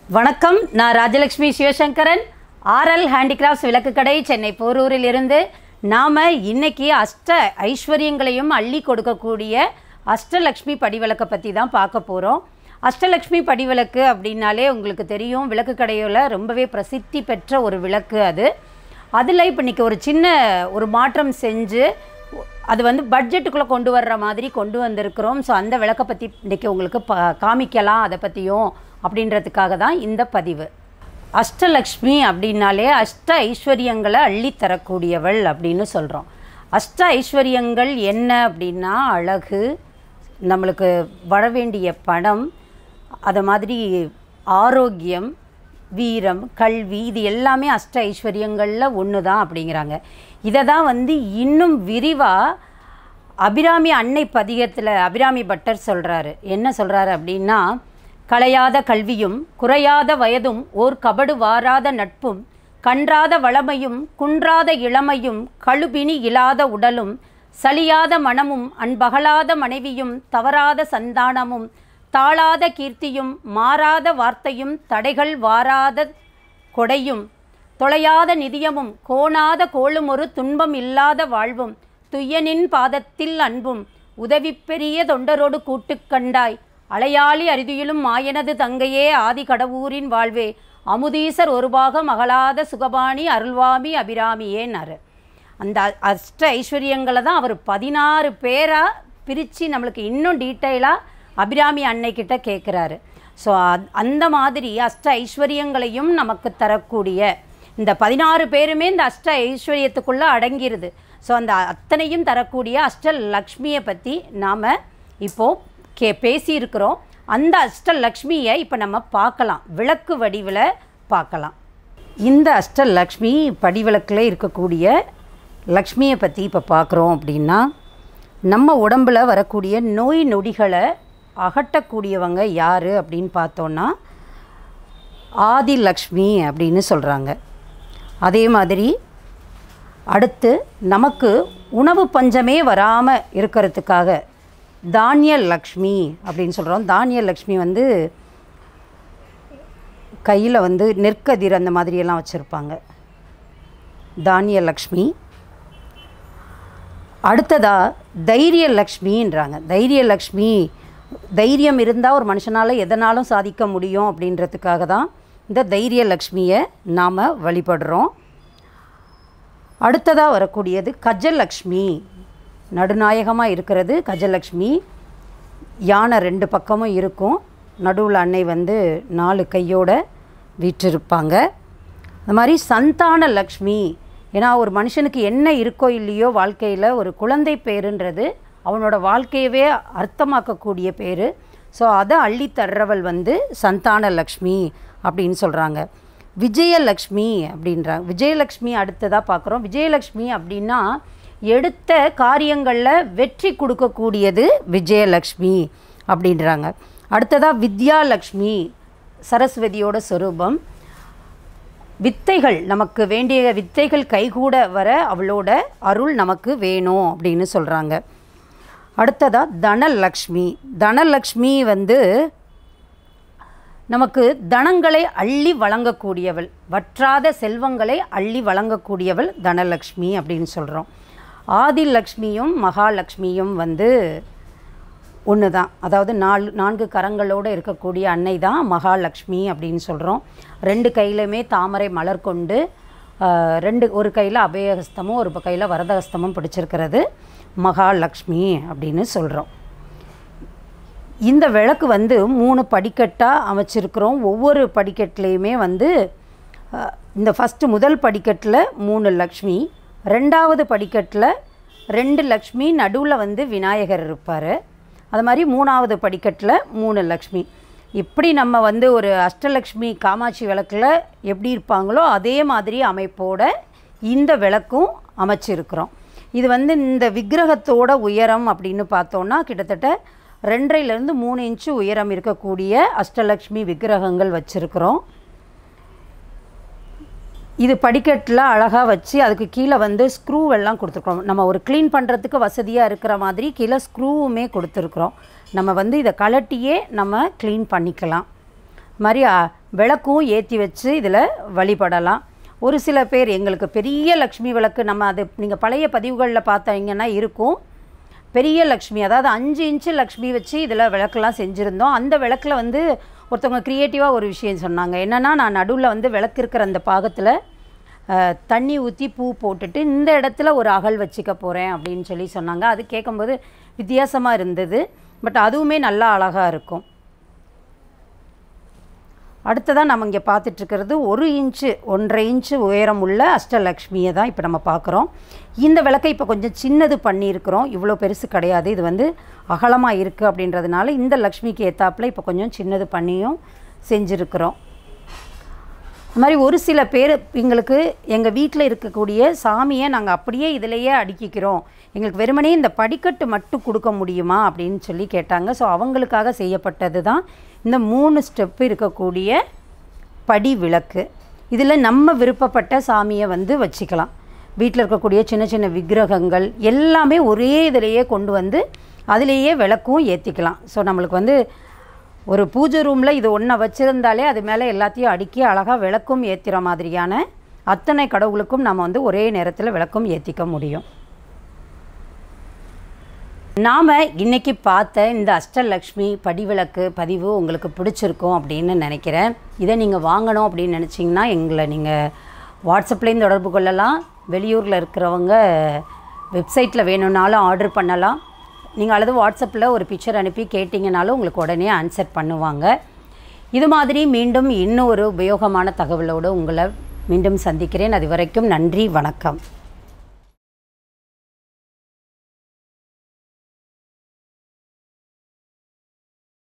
வணக்கம், நான் Rajalakshmi Sivasankaran. RL Handicrafts Vilakkukadai Chennai போரூரில் இருந்து நாம் இன்னைக்கு அஷ்ட ஐஸ்வர்யங்களையும் அள்ளி கொடுக்கக்கூடிய அஷ்டலக்ஷ்மி படிவிளக்கை பற்றி தான் பார்க்க போகிறோம். அஷ்டலக்ஷ்மி படிவிளக்கு அப்படின்னாலே உங்களுக்கு தெரியும், விளக்கு கடையில் ரொம்பவே பிரசித்தி பெற்ற ஒரு விளக்கு அது. அதில் இப்போ இன்றைக்கி ஒரு சின்ன மாற்றம் செஞ்சு அது பட்ஜெட்டுக்குள்ளே கொண்டு வர்ற மாதிரி கொண்டு வந்திருக்கிறோம். ஸோ அந்த விளக்கை பற்றி இன்றைக்கி உங்களுக்கு காமிக்கலாம், அதை பற்றியும் அப்படின்றதுக்காக தான் இந்த பதிவு. அஷ்டலக்ஷ்மி அப்படின்னாலே அஷ்ட ஐஸ்வர்யங்களை அள்ளித்தரக்கூடியவள் அப்படின்னு சொல்கிறோம். அஷ்ட ஐஸ்வர்யங்கள் என்ன அப்படின்னா அழகு, நம்மளுக்கு வர வேண்டிய பணம், அது மாதிரி ஆரோக்கியம், வீரம், கல்வி, இது எல்லாமே அஷ்ட ஐஸ்வர்யங்களில் ஒன்று தான் அப்படிங்கிறாங்க. இதை தான் இன்னும் விரிவாக அபிராமி அன்னை பதிகத்தில் அபிராமி பட்டர் சொல்கிறாரு. என்ன சொல்கிறாரு அப்படின்னா, களையாத கல்வியும் குறையாத வயதும் ஓர் கபடு வாராத நட்பும் கன்றாத வளமையும் குன்றாத இளமையும் கழுபினி இல்லாத உடலும் சலியாத மனமும் அன்பகலாத மனைவியும் தவறாத சந்தானமும் தாளாத கீர்த்தியும் மாறாத வார்த்தையும் தடைகள் வாராத கொடையும் தொலையாத நிதியமும் கோணாத கோளும் ஒரு துன்பம் இல்லாத வாழ்வும் துய்யனின் பாதத்தில் அன்பும் உதவி பெரிய தொண்டரோடு கூட்டுக்கண்டாய் அலையாளி அரிதியிலும் மாயனது தங்கையே ஆதி கடவுரின் வாழ்வே அமுதீசர் ஒருபாகம் அகலாத சுகபாணி அருள்வாமி அபிராமியேன்னாரு. அந்த அஷ்ட ஐஸ்வர்யங்களை தான் அவர் 16 பேராக பிரித்து நம்மளுக்கு இன்னும் டீட்டெயிலாக அபிராமி அன்னைக்கிட்ட கேட்குறாரு. ஸோ அந்த மாதிரி அஷ்ட ஐஸ்வர்யங்களையும் நமக்கு தரக்கூடிய இந்த 16 பேருமே இந்த அஷ்ட ஐஸ்வர்யத்துக்குள்ளே அடங்கிடுது. ஸோ அந்த அத்தனையும் தரக்கூடிய அஷ்டலக்ஷ்மியை பற்றி நாம் இப்போது பேசியிருக்கிறோம். அந்த அஷ்டலக்ஷ்மியை இப்போ நம்ம பார்க்கலாம், விளக்கு வடிவில் பார்க்கலாம். இந்த அஷ்டலக்ஷ்மி படிவிளக்கில் இருக்கக்கூடிய லக்ஷ்மியை பற்றி இப்போ பார்க்குறோம் அப்படின்னா, நம்ம உடம்பில் வரக்கூடிய நோய் நொடிகளை அகட்டக்கூடியவங்க யார் அப்படின்னு பார்த்தோன்னா ஆதிலக்ஷ்மி அப்படின்னு சொல்கிறாங்க. அதே மாதிரி அடுத்து நமக்கு உணவு பஞ்சமே வராமல் இருக்கிறதுக்காக தானிய லக்ஷ்மி அப்படின்னு சொல்கிறோம். தானிய லக்ஷ்மி கையில் நெற்கதிர் அந்த மாதிரியெல்லாம் வச்சுருப்பாங்க, தானிய லக்ஷ்மி. அடுத்ததாக தைரிய லக்ஷ்மின்றாங்க. தைரிய லக்ஷ்மி, தைரியம் இருந்தால் ஒரு மனுஷனால் எதனாலும் சாதிக்க முடியும் அப்படின்றதுக்காக தான் இந்த தைரிய லக்ஷ்மியை நாம் வழிபடுறோம். அடுத்ததாக வரக்கூடியது கஜலக்ஷ்மி, நடுநாயகமாக இருக்கிறது கஜலக்ஷ்மி. யானை 2 பக்கமும் இருக்கும், நடுவில் அன்னை 4 கையோடு வீற்றிருப்பாங்க. அது மாதிரி சந்தான லக்ஷ்மி, ஏன்னா ஒரு மனுஷனுக்கு என்ன இருக்கோ இல்லையோ வாழ்க்கையில் ஒரு குழந்தை பேருன்றது அவனோட வாழ்க்கையவே அர்த்தமாக்கக்கூடிய பேர். ஸோ அதை அள்ளித்தர்றவள் சந்தான லக்ஷ்மி அப்படின்னு சொல்கிறாங்க. விஜயலக்ஷ்மி அப்படின்றாங்க. விஜயலக்ஷ்மி அடுத்ததாக பார்க்குறோம். விஜயலக்ஷ்மி அப்படின்னா எடுத்த காரியங்களில் வெற்றி கொடுக்கக்கூடியது விஜயலக்ஷ்மி அப்படின்றாங்க. அடுத்ததாக வித்யாலக்ஷ்மி, சரஸ்வதியோட சொரூபம். வித்தைகள், நமக்கு வேண்டிய வித்தைகள் கைகூட வர அவளோட அருள் நமக்கு வேணும் அப்படின்னு சொல்கிறாங்க. அடுத்ததாக தனலக்ஷ்மி. தனலக்ஷ்மி நமக்கு தனங்களை அள்ளி வழங்கக்கூடியவள், வற்றாத செல்வங்களை அள்ளி வழங்கக்கூடியவள் தனலக்ஷ்மி அப்படின்னு சொல்கிறோம். ஆதிலக்ஷ்மியும் மகாலட்சுமியும் ஒன்று தான், அதாவது 4 கரங்களோடு இருக்கக்கூடிய அன்னை தான் மகாலட்சுமி அப்படின்னு சொல்கிறோம். 2 கையிலுமே தாமரை மலர் கொண்டு ஒரு கையில் அபயஹஸ்தமும் ஒரு கையில் வரதஹஸ்தமும் பிடிச்சிருக்கிறது மகாலட்சுமி அப்படின்னு சொல்கிறோம். இந்த விளக்கு 3 படிக்கட்டாக அமைச்சிருக்கிறோம். ஒவ்வொரு படிக்கட்டுலேயுமே இந்த முதல் படிக்கட்டில் 3 லக்ஷ்மி, 2வது படிக்கட்டில் 2 லக்ஷ்மி, நடுவில் விநாயகர் இருப்பார். அது மாதிரி 3வது படிக்கட்டில் 3 லக்ஷ்மி. இப்படி நம்ம ஒரு அஷ்டலக்ஷ்மி காமாட்சி விளக்கில் எப்படி இருப்பாங்களோ அதே மாதிரி அமைப்போட இந்த விளக்கும் அமைச்சிருக்கிறோம். இது இந்த விக்கிரகத்தோட உயரம் அப்படின்னு பார்த்தோன்னா கிட்டத்தட்ட 2.5 to 3 இன்ச்சு உயரம் இருக்கக்கூடிய அஷ்டலக்ஷ்மி விக்கிரகங்கள் வச்சுருக்கிறோம். இது படிக்கட்டில் அழகாக வச்சு அதுக்கு கீழே ஸ்க்ரூவெல்லாம் கொடுத்துருக்குறோம். நம்ம ஒரு க்ளீன் பண்ணுறதுக்கு வசதியாக இருக்கிற மாதிரி கீழே ஸ்க்ரூவுமே கொடுத்துருக்குறோம். நம்ம இதை கலட்டியே நம்ம க்ளீன் பண்ணிக்கலாம். மாதிரி விளக்கும் ஏற்றி வச்சு இதில் வழிபடலாம். ஒரு சில பேர் எங்களுக்கு பெரிய லக்ஷ்மி விளக்கு, நம்ம அது நீங்கள் பழைய பதிவுகளில் பார்த்தீங்கன்னா இருக்கும், பெரிய லக்ஷ்மி, அதாவது 5 இன்ச்சு லக்ஷ்மி வச்சு இதில் விளக்கெல்லாம் செஞ்சுருந்தோம். அந்த விளக்கில் வந்து ஒருத்தவங்க க்ரியேட்டிவாக ஒரு விஷயம் சொன்னாங்க. என்னென்னா, நான் நடுவில் வந்து விளக்கு இருக்கிற அந்த பாகத்தில் தண்ணி ஊற்றி பூ போட்டுட்டு இந்த இடத்துல ஒரு அகல் வச்சுக்க போகிறேன் அப்படின்னு சொல்லி சொன்னாங்க. அது கேட்கும்போது வித்தியாசமாக இருந்தது. பட் அதுவுமே நல்லா அழகாக இருக்கும். அடுத்ததாக நம்ம இங்கே பார்த்துட்ருக்கிறது 1 இன்ச்சு 1.5 இன்ச்சு உயரம் உள்ள அஷ்டலக்ஷ்மியை தான் இப்போ நம்ம பார்க்குறோம். இந்த விளக்கை இப்போ கொஞ்சம் சின்னது பண்ணியிருக்கிறோம், இவ்வளோ பெருசு கிடையாது. இது வந்து அகலமாக இருக்குது அப்படின்றதுனால இந்த லக்ஷ்மிக்கு ஏற்றாப்பில் இப்போ கொஞ்சம் சின்னது பண்ணியும் செஞ்சுருக்கிறோம். அது மாதிரி ஒரு சில பேர் எங்களுக்கு எங்கள் வீட்டில் இருக்கக்கூடிய சாமியை நாங்கள் அப்படியே இதிலையே அடுக்கிக்கிறோம், எங்களுக்கு வெறுமனே இந்த படிக்கட்டு மட்டும் கொடுக்க முடியுமா அப்படின்னு சொல்லி கேட்டாங்க. ஸோ அவங்களுக்காக செய்யப்பட்டது தான் இந்த 3 ஸ்டெப்பு இருக்கக்கூடிய படி விளக்கு. இதில் நம்ம விருப்பப்பட்ட சாமியை வந்து வச்சுக்கலாம். வீட்டில் இருக்கக்கூடிய சின்ன சின்ன விக்கிரகங்கள் எல்லாமே ஒரே இதிலையே கொண்டு வந்து அதிலேயே விளக்கும் ஏற்றிக்கலாம். ஸோ நம்மளுக்கு வந்து ஒரு பூஜை ரூமில் இது ஒன்றை வச்சுருந்தாலே அது மேலே எல்லாத்தையும் அடுக்கி அழகாக விளக்கும் ஏற்றுற மாதிரியான அத்தனை கடவுளுக்கும் நம்ம வந்து ஒரே நேரத்தில் விளக்கும் ஏற்றிக்க முடியும். நாம் இன்றைக்கி பார்த்த இந்த அஷ்டலக்ஷ்மி படிவிளக்கு பதிவு உங்களுக்கு பிடிச்சிருக்கும் அப்படின்னு நினைக்கிறேன். இதை நீங்கள் வாங்கணும் அப்படின்னு நினச்சிங்கன்னா எங்களை நீங்கள் வாட்ஸ்அப்லேயும் தொடர்பு கொள்ளலாம். வெளியூரில் இருக்கிறவங்க வெப்சைட்டில் வேணும்னாலும் ஆர்டர் பண்ணலாம். நீங்கள் அல்லது வாட்ஸ்அப்பில் ஒரு பிக்சர் அனுப்பி கேட்டிங்கனாலும் உங்களுக்கு உடனே ஆன்சர் பண்ணுவாங்க. இது மாதிரி மீண்டும் இன்னும் ஒரு உபயோகமான தகவலோடு உங்களை மீண்டும் சந்திக்கிறேன். அது வரைக்கும் நன்றி, வணக்கம்.